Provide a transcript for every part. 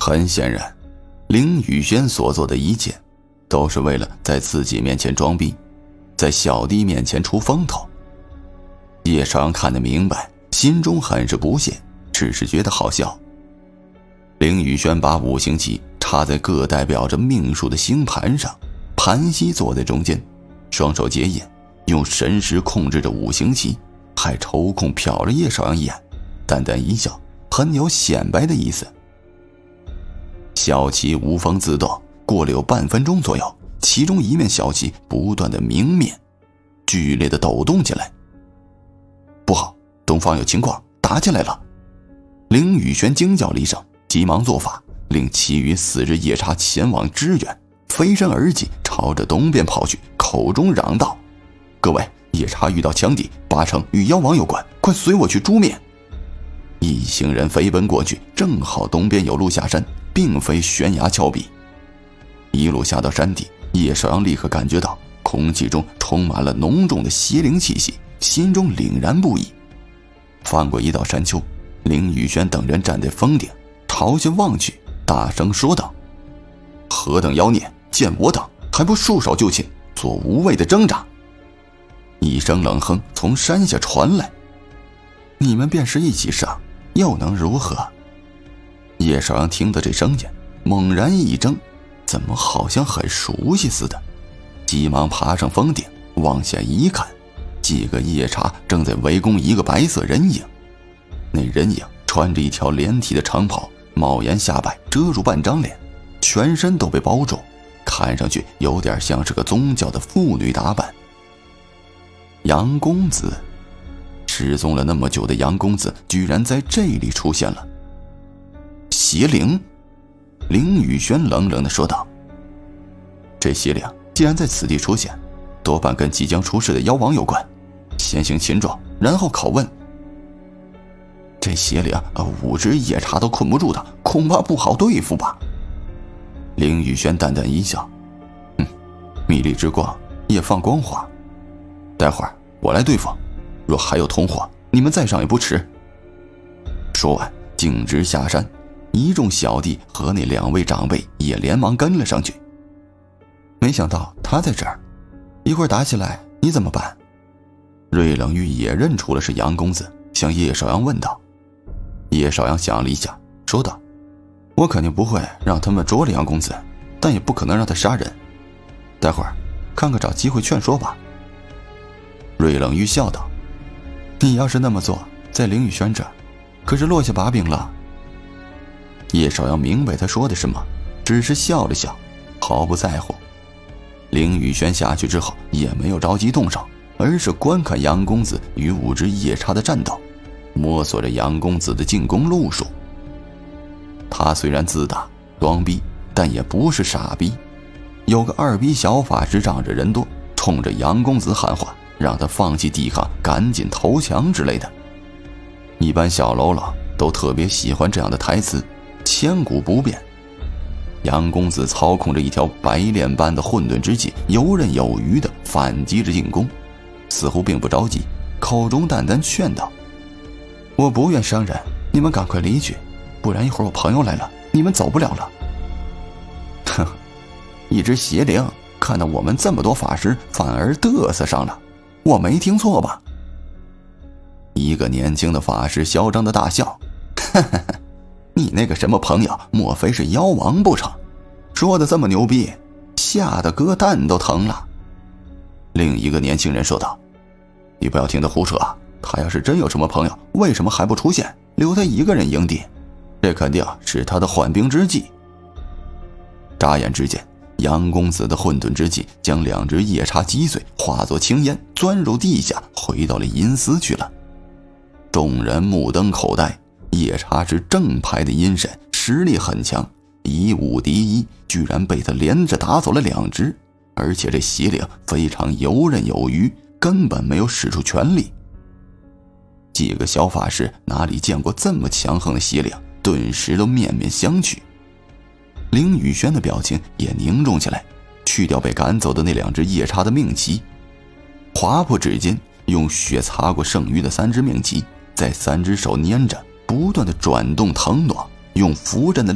很显然，凌雨轩所做的一切都是为了在自己面前装逼，在小弟面前出风头。叶少阳看得明白，心中很是不屑，只是觉得好笑。凌雨轩把五行旗插在各代表着命数的星盘上，盘膝坐在中间，双手结印，用神识控制着五行旗，还抽空瞟了叶少阳一眼，淡淡一笑，很有显摆的意思。小旗无风自动，过了有半分钟左右，其中一面小旗不断的明灭，剧烈的抖动起来。不好，东方有情况，打起来了！凌雨轩惊叫了一声，急忙做法，令其余4只夜叉前往支援，飞身而起，朝着东边跑去，口中嚷道：各位，夜叉遇到强敌，8成与妖王有关，快随我去诛灭！一行人飞奔过去，正好东边有路下山，并非悬崖峭壁。一路下到山底，叶少阳立刻感觉到空气中充满了浓重的邪灵气息，心中凛然不已。翻过一道山丘，凌雨轩等人站在峰顶，朝下望去，大声说道：何等妖孽，见我等还不束手就擒，做无谓的挣扎！一声冷哼从山下传来：你们便是一起上，又能如何？叶少阳听得这声音，猛然一怔，怎么好像很熟悉似的，急忙爬上峰顶，往下一看，几个夜叉正在围攻一个白色人影。那人影穿着一条连体的长袍，帽檐下摆遮住半张脸，全身都被包住，看上去有点像是个宗教的妇女打扮。杨公子，失踪了那么久的杨公子居然在这里出现了。邪灵，凌雨轩冷冷地说道：这邪灵既然在此地出现，多半跟即将出世的妖王有关，先行擒住，然后拷问。这邪灵5只夜叉都困不住的，恐怕不好对付吧？凌雨轩淡淡一笑：秘力之光也放光华，待会儿我来对付，若还有同伙，你们再上也不迟。说完径直下山，一众小弟和那2位长辈也连忙跟了上去。没想到他在这儿，一会儿打起来你怎么办？瑞冷玉也认出了是杨公子，向叶少阳问道。叶少阳想了一下，说道：我肯定不会让他们捉了杨公子，但也不可能让他杀人，待会儿看看找机会劝说吧。瑞冷玉笑道：你要是那么做，在凌雨轩这可是落下把柄了。叶少阳明白他说的什么，只是笑了笑，毫不在乎。凌雨轩下去之后也没有着急动手，而是观看杨公子与5只夜叉的战斗，摸索着杨公子的进攻路数。他虽然自大装逼，但也不是傻逼。有个2逼小法师仗着人多，冲着杨公子喊话，让他放弃抵抗，赶紧投降之类的。一般小喽啰都特别喜欢这样的台词，千古不变。杨公子操控着一条白练般的混沌之气，游刃有余地反击着进攻，似乎并不着急，口中淡淡劝道：我不愿伤人，你们赶快离去，不然一会儿我朋友来了，你们走不了了。哼，一只邪灵看到我们这么多法师反而嘚瑟上了，我没听错吧？一个年轻的法师嚣张的大笑：你那个什么朋友莫非是妖王不成？说的这么牛逼，吓得哥蛋都疼了。另一个年轻人说道：你不要听他胡扯，他要是真有什么朋友，为什么还不出现，留他一个人营地？这肯定是他的缓兵之计。眨眼之间，杨公子的混沌之气将2只夜叉击碎，化作青烟钻入地下，回到了阴司去了。众人目瞪口呆，夜叉是正派的阴神，实力很强，以5敌1，居然被他连着打走了2只，而且这邪灵非常游刃有余，根本没有使出全力。几个小法师哪里见过这么强横的邪灵，顿时都面面相觑。凌雨轩的表情也凝重起来，去掉被赶走的那2只夜叉的命旗，划破指尖，用血擦过剩余的3只命旗，在3只手粘着，不断的转动腾挪，用符阵的力量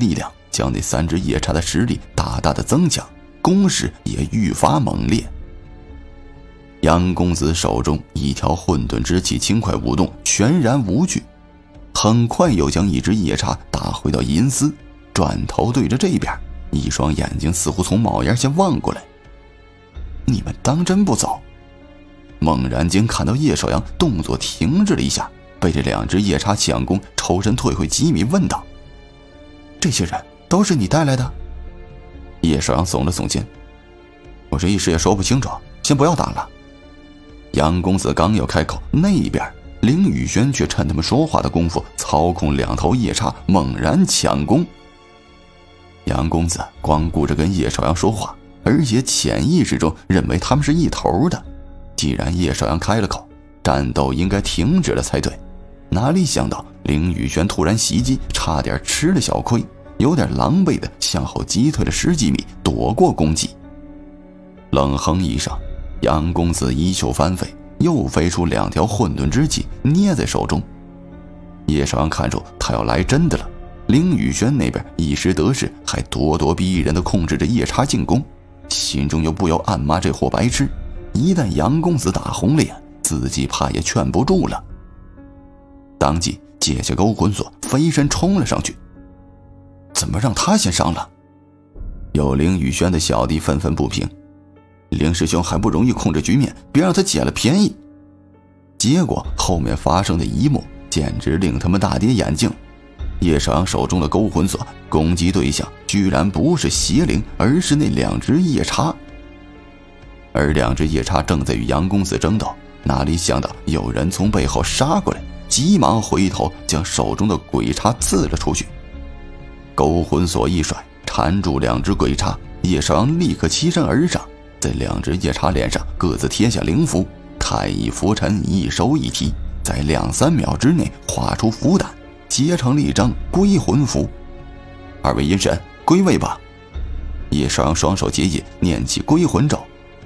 将那3只夜叉的实力大大的增强，攻势也愈发猛烈。杨公子手中一条混沌之气轻快舞动，全然无惧，很快又将一只夜叉打回到银丝，转头对着这边，一双眼睛似乎从帽檐下望过来。你们当真不走？猛然间看到叶少阳动作停滞了一下，被这2只夜叉抢攻，抽身退回几米，问道：这些人都是你带来的？叶少阳耸了耸肩，我这一时也说不清楚，先不要打了。杨公子刚要开口，那边凌雨轩却趁他们说话的功夫，操控2头夜叉猛然抢攻。杨公子光顾着跟叶少阳说话，而且潜意识中认为他们是一头的，既然叶少阳开了口，战斗应该停止了才对。哪里想到凌雨轩突然袭击，差点吃了小亏，有点狼狈的向后击退了10几米，躲过攻击。冷哼一声，杨公子衣袖翻飞，又飞出2条混沌之气，捏在手中。叶少阳看出他要来真的了，凌雨轩那边一时得势，还咄咄逼人地控制着夜叉进攻，心中又不由暗骂这货白痴，一旦杨公子打红了眼，自己怕也劝不住了。当即解下勾魂锁，飞身冲了上去。怎么让他先上了？有凌雨轩的小弟愤愤不平，凌师兄还不容易控制局面，别让他捡了便宜。结果后面发生的一幕简直令他们大跌眼镜。叶少阳手中的勾魂锁攻击对象居然不是邪灵，而是那2只夜叉。而2只夜叉正在与杨公子争斗，哪里想到有人从背后杀过来，急忙回头将手中的鬼叉刺了出去。勾魂锁一甩，缠住2只鬼叉，叶少阳立刻欺身而上，在2只夜叉脸上各自贴下灵符，太乙符尘一收一提，在2、3秒之内画出符胆，结成了一张归魂符。2位阴神，归位吧。叶少阳双手结印，念起归魂咒。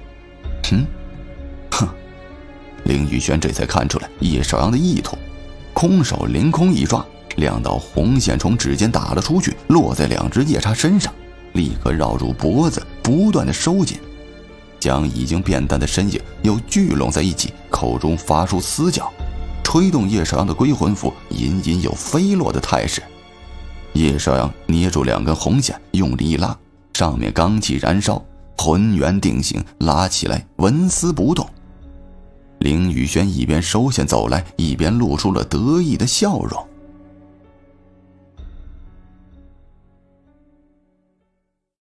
凌雨轩这才看出来叶少阳的意图，空手凌空一抓，2道红线从指尖打了出去，落在2只夜叉身上，立刻绕入脖子，不断的收紧，将已经变淡的身影又聚拢在一起，口中发出嘶叫，吹动叶少阳的归魂符隐隐有飞落的态势。叶少阳捏住2根红线，用力一拉，上面罡气燃烧，浑元定型，拉起来纹丝不动。凌雨轩一边收线走来，一边露出了得意的笑容。